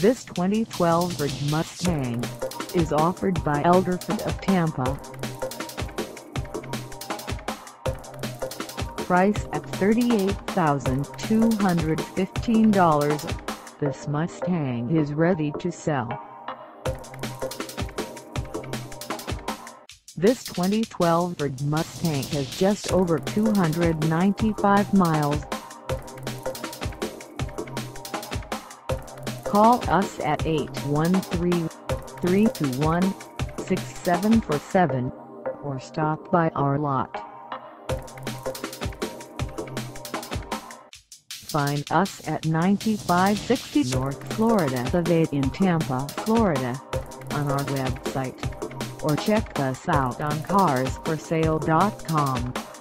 This 2012 Ford Mustang is offered by Elder Ford of Tampa. Price at $38,215, this Mustang is ready to sell. This 2012 Ford Mustang has just over 295 miles. Call us at 813-321-6747 or stop by our lot. Find us at 9560 North Florida Ave in Tampa, Florida, on our website, or check us out on carsforsale.com.